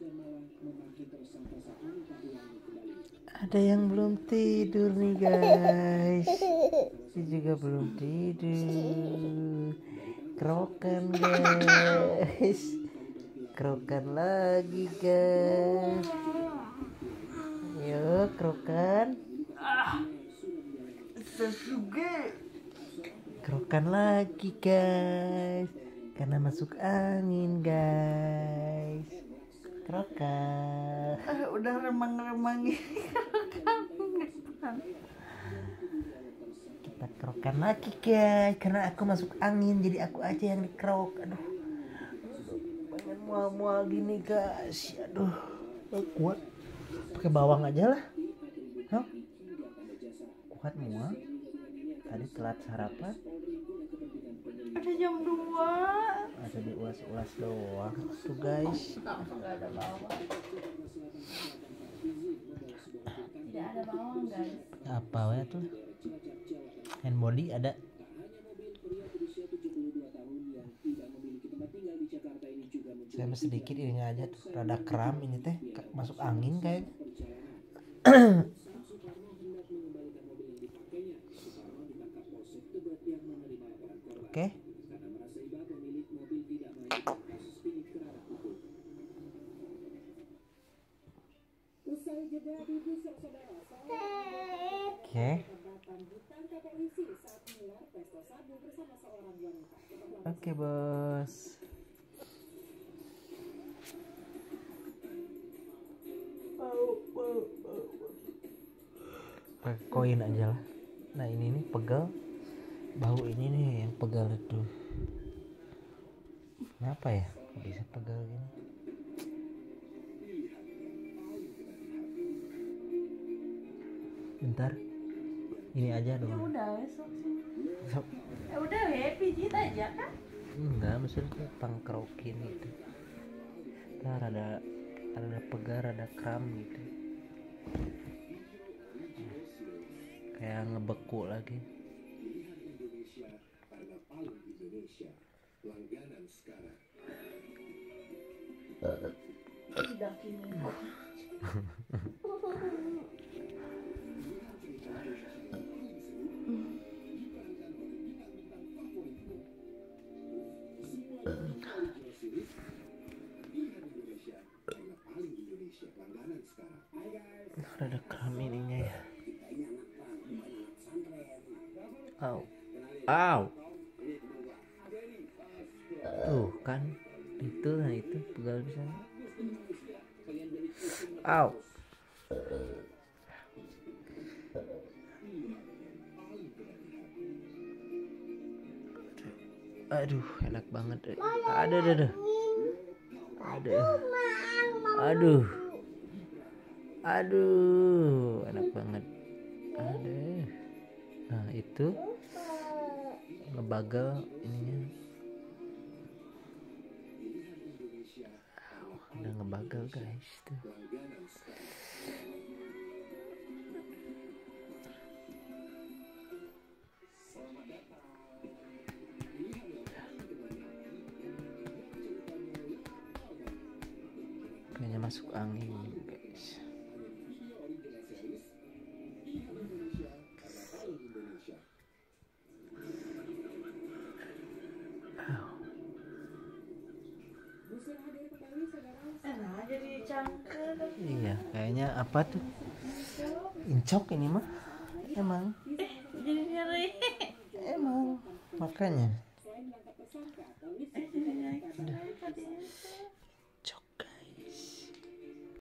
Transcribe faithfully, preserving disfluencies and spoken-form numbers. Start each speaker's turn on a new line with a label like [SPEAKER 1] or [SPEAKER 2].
[SPEAKER 1] Ada yang belum tidur nih guys. Ini juga belum tidur. Kerokan guys. Kerokan lagi guys. Yuk kerokan. Kerokan lagi guys. Karena masuk angin guys. Kerokan.
[SPEAKER 2] Eh, udah remang-remang ini.
[SPEAKER 1] Kita kerokan lagi guys. Karena aku masuk angin, jadi aku aja yang dikerok. Aduh, pengen mual-mual gini guys. Aduh, gak kuat. Pakai bawang aja lah. Hah? Kuat mual. Tadi telat sarapan.
[SPEAKER 2] Ada jam dua.
[SPEAKER 1] Ada diulas-ulas doang tuh guys.
[SPEAKER 2] Nggak ada bawang. Tidak ada bawang guys.
[SPEAKER 1] Apa ya tuh? Hand body ada. Saya sedikit ininya aja tuh, rada kram ini teh, masuk angin kayak. Oke. Oke. Oke, bos. Pakai koin aja lah. Nah, ini nih pegal. Bau ini nih yang pegal itu. Kenapa ya? Kok bisa pegal gini? Bentar. Ini aja dong.
[SPEAKER 2] Ya udah besok sih.
[SPEAKER 1] So,
[SPEAKER 2] Ya udah ya pijit aja kan.
[SPEAKER 1] enggak, maksudnya pangkrokin gitu. Ntar ada ada pegal, ada kram gitu. Kayak ngebeku lagi.
[SPEAKER 2] Udah kini.
[SPEAKER 1] Ada kram ininya ya. Au. Au. Tuh kan itu, nah itu pegal bisa. Au. Aduh, enak banget. Ada, ada, ada. Ada. Aduh. Aduh, enak banget. Ada. Nah, itu ngebagal ininya. Udah ngebagal guys tuh. Kayaknya masuk angin guys.
[SPEAKER 2] Enak jadi cangkir.
[SPEAKER 1] Iya, kayaknya apa tuh? Incok ini mah. Emang.
[SPEAKER 2] Eh, jadi nyeri.
[SPEAKER 1] Emang. Makanya.